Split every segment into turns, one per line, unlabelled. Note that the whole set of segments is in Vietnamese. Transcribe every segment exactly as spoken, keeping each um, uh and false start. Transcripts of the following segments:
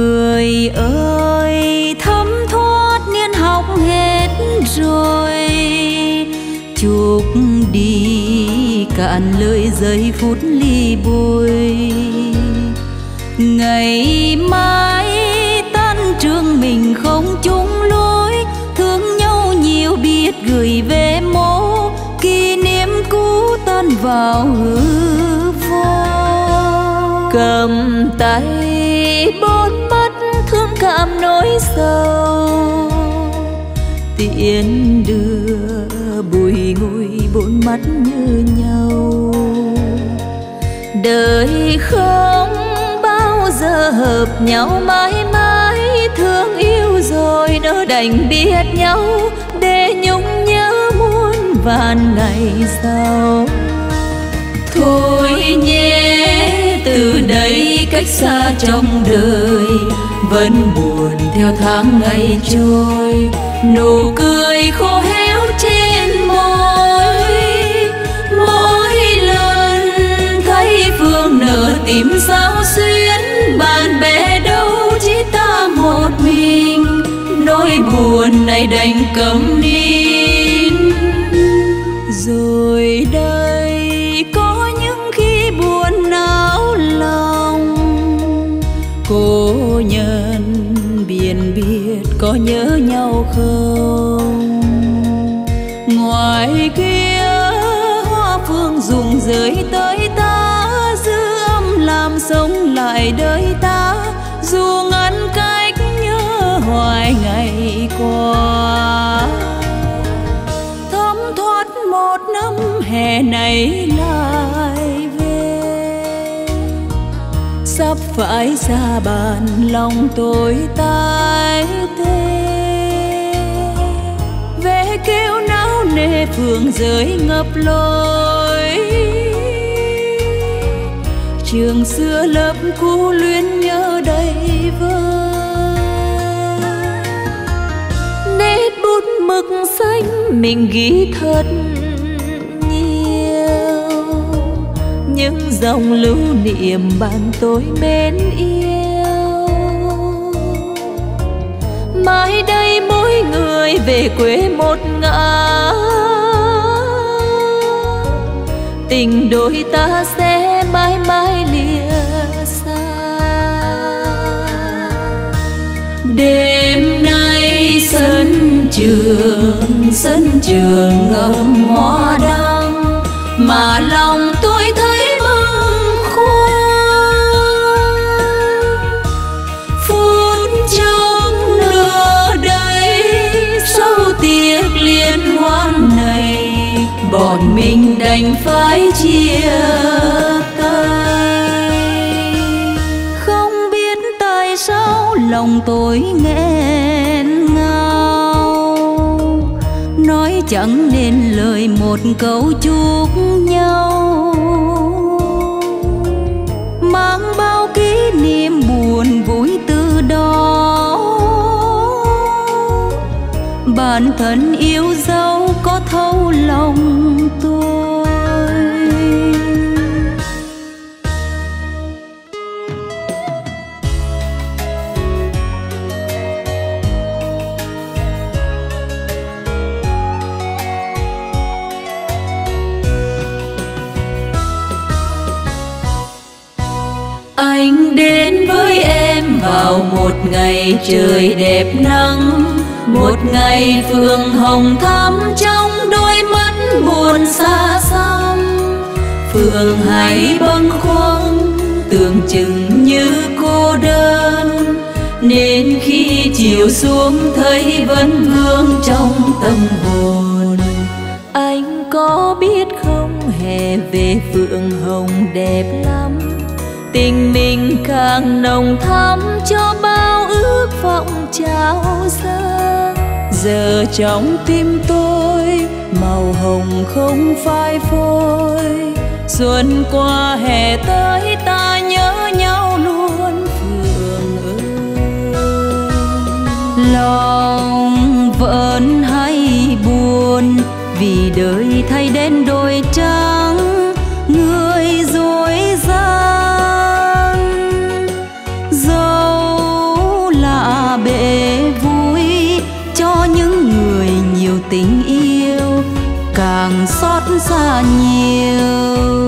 Người ơi thấm thoát niên học hết rồi, chúc đi cạn lời giây phút ly bôi. Ngày mai tan trường mình không chung lối, thương nhau nhiều biết gửi về mố, kỷ niệm cũ tan vào hư vô. Cầm tay bốn mắt thương cảm nỗi sầu, tiễn đưa bùi ngùi bốn mắt như nhau. Đời không bao giờ hợp nhau mãi mãi, thương yêu rồi nỡ đành biết nhau, để nhung nhớ muôn vàn ngày sau. Thôi nhé từ đây cách xa trong đời, vẫn buồn theo tháng ngày trôi, nụ cười khô héo trên môi. Mỗi lần thấy Phương nở tìm sao xuyến, bạn bè đâu chỉ ta một mình, nỗi buồn này đành câm nín. Rồi đây có những khi buồn não lòng, cô nhân biển biết có nhớ nhau không? Ngoài kia hoa phương dùng rơi tới ta, giữ âm làm sống lại đời ta, dù ngăn cách nhớ hoài ngày qua. Thấm thoát một năm hè này lại về, sắp phải xa bàn lòng tôi tái tê. Về kêu náo nề phường rơi ngập lối, trường xưa lớp cũ luyến nhớ đầy vơi. Nét bút mực xanh mình ghi thật nhiều, những dòng lưu niệm bạn tôi mến yêu. Mai đây mỗi người về quê một ngả, tình đôi ta sẽ mãi mãi lìa xa. Đêm nay sân trường sân trường ngậm hoa đăng, mà lòng tôi thấy bâng khuâng. Phút chốc nửa đây sau tiệc liên hoan này, bọn mình đành phải chia tay. Không biết tại sao lòng tôi nghẹn ngào, nói chẳng nên lời một câu chúc nhau, mang bao kỷ niệm buồn vui từ đó. Bản thân yêu dấu có thấu lòng tôi. Anh đến với em vào một ngày trời đẹp nắng, một ngày phượng hồng thắm trong đôi mắt buồn xa xăm. Phượng hãy bâng khuâng tưởng chừng như cô đơn, nên khi chiều xuống thấy vẫn vương trong tâm hồn. Anh có biết không, hè về phượng hồng đẹp lắm, tình mình càng nồng thắm cho bao ước vọng trao dâng. Giờ trong tim tôi màu hồng không phai phôi, xuân qua hè tới ta nhớ nhau luôn Phượng ơi. Lòng vẫn hay buồn vì đời thay đến đôi trắng, người dối gian. Dẫu càng xót xa nhiều.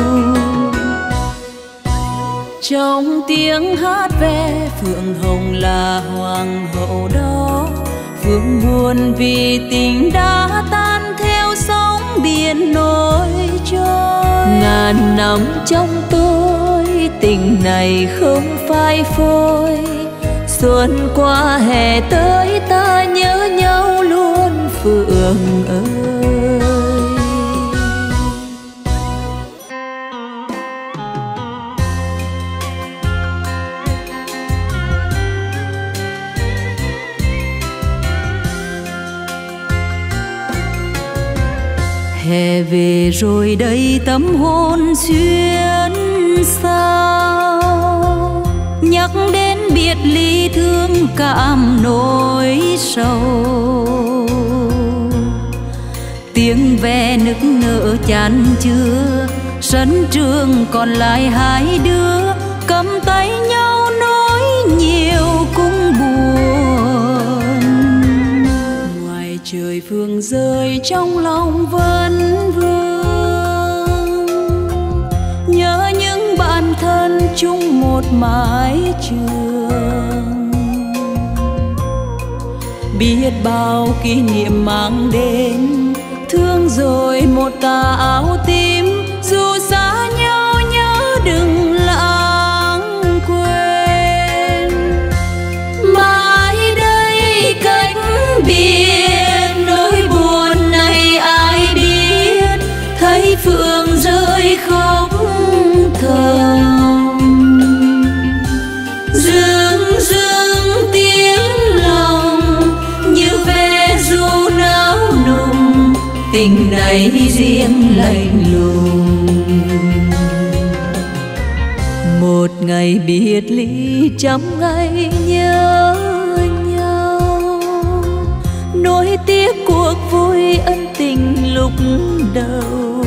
Trong tiếng hát ve Phượng Hồng là hoàng hậu đó, Phượng buồn vì tình đã tan theo sóng biển nổi trôi. Ngàn năm trong tôi tình này không phai phôi, xuân qua hè tới ta nhớ nhau luôn Phượng ơi. Hè về rồi đây tấm hôn xuyên sao, nhắc đến biệt ly thương cảm nỗi sầu. Tiếng ve nức nở chan chứa, sân trường còn lại hai đứa cầm tay nhau nói nhiều cũng buồn. Ngoài trời phương rơi trong lòng vẫn vương, nhớ những bạn thân chung một mái trường. Biết bao kỷ niệm mang đến, thương rồi một tà áo tím, dù xa nhau nhớ đừng lãng quên. Mãi đây cánh biển nỗi buồn này ai biết, thấy Phượng rơi khóc thầm. Dương dương tiếng lòng như ve ru náo nùng, tình này riêng lạnh lùng. Một ngày biệt ly trăm ngày nhớ nhau, nối tiếc cuộc vui ân tình lúc đầu.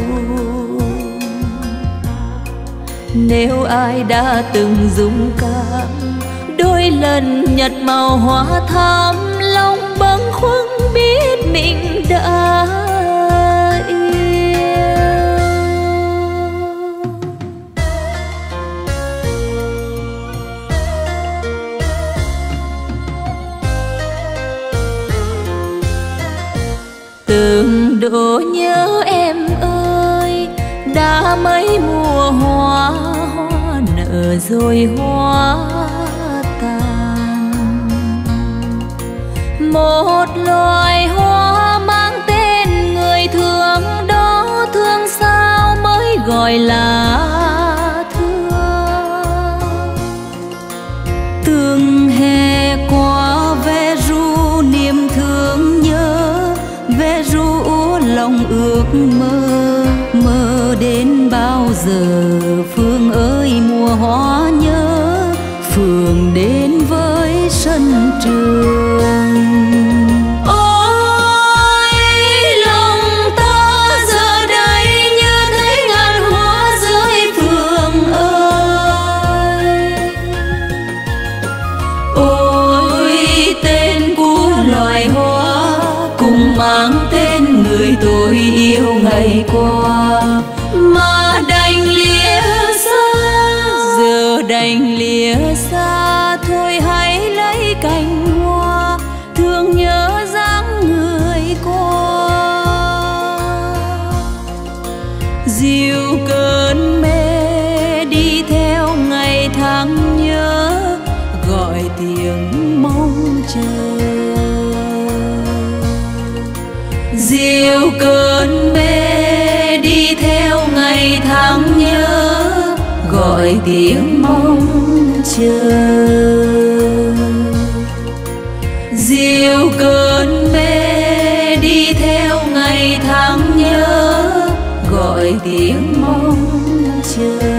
Nếu ai đã từng dũng cảm đôi lần nhặt màu hoa thắm, lòng bâng khuâng biết mình đã từng độ nhớ em ơi. Đã mấy mùa hoa, hoa nở rồi hoa tàn. Một loài hoa mang tên người thương đó, thương sao mới gọi là thương. Từng hè qua ve ru niềm thương nhớ, ve ru lòng ước mơ, mơ đến bao giờ Phương ơi mùa hoa nhớ. Phượng đến với sân trường. Ôi lòng ta giờ đây như thấy ngàn hoa rơi Phượng ơi. Ôi tên của loài hoa cùng mang tên người tôi yêu ngày qua, mà đành lìa xa. Giờ đành lìa xa thôi, hãy lấy cành hoa thương nhớ dáng người qua. Dịu cơn mê đi theo ngày tháng nhớ, gọi tiếng mong chờ. Dịu cơn mê đi theo ngày tháng nhớ, gọi tiếng mong chờ. Dịu cơn mê đi theo ngày tháng nhớ, gọi tiếng mong chờ.